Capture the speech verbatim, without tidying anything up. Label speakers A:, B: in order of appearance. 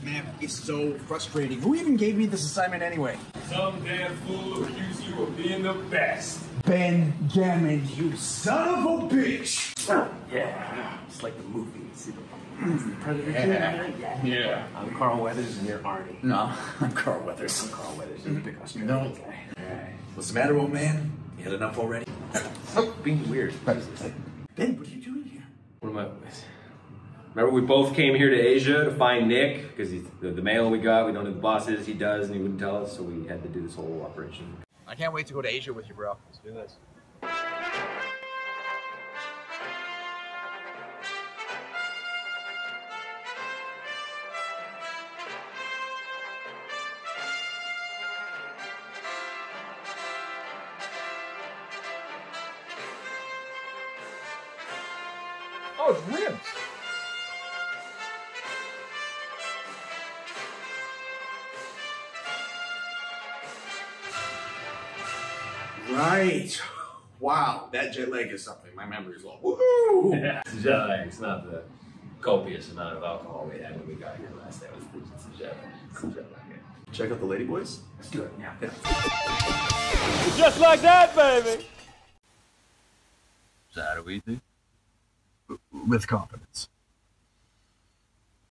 A: Man, it's so frustrating. Who even gave me this assignment anyway?
B: Some damn fool accused you of being the best.
A: Benjamin, you son of a bitch!
C: Yeah, it's like the movie. See the Predator?
A: Yeah.
C: Yeah.
B: Yeah.
C: I'm Carl Weathers and you're Arnie.
A: No, I'm Carl Weathers.
C: I'm Carl Weathers. You're the big Australian
A: No.
C: guy.
A: Alright. What's the matter, old man? You had enough already?
C: Being weird.
A: Ben, what are you doing here?
B: What am I with? Remember we both came here to Asia to find Nick, because he's the, the mail we got, we don't know who the boss is, he does, and he wouldn't tell us, so we had to do this whole operation.
A: I can't wait to go to Asia with you, bro. Let's do this. Oh, it's ribs. Right. Wow, that jet lag is something. My memory's low. Woo!
B: Yeah, it's jet lag. It's not the copious amount of alcohol we had when we got here last day. It was it's a jet lag. It's a jet lag. Yeah.
A: Check out the lady boys.
B: Let's do it. Yeah. yeah.
D: Just like that, baby. Is that what we do?
A: With confidence.